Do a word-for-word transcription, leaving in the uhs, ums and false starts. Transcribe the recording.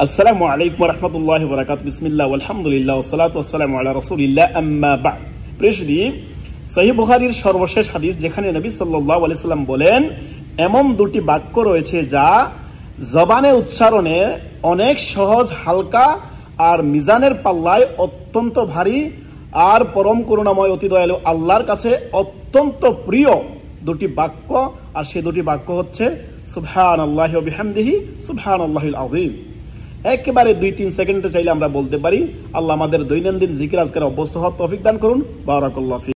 আসসালামু আলাইকুম ওয়া রাহমাতুল্লাহি ওয়া বারাকাতুহু বিসমিল্লাহ আলহামদুলিল্লাহ ওয়া সালাতু ওয়া সালামু আলা রাসূলিল্লাহ আম্মা বা'দ। প্রেসদি সহিহ বুখারীর সর্বশেষ হাদিস, যেখানে নবী সাল্লাল্লাহু আলাইহি সাল্লাম বলেন, এমন দুটি বাক্য রয়েছে যা জবানে উচ্চারণে অনেক সহজ, হালকা, আর মিজানের পাল্লায় অত্যন্ত ভারী, আর পরম করুণাময় অতি দয়ালু আল্লাহর কাছে অত্যন্ত প্রিয় দুটি বাক্য। আর সেই দুটি বাক্য হচ্ছে সুবহানাল্লাহি ওয়া বিহামদিহি সুবহানাল্লাহিল আযীম। একেবারে দুই তিন সেকেন্ডে চাইলে আমরা বলতে পারি। আল্লাহ আমাদের দৈনন্দিন জিকির আজকার অভ্যস্ত হওয়ার তৌফিক দান করুন। বারাকাল্লাহু ফিক।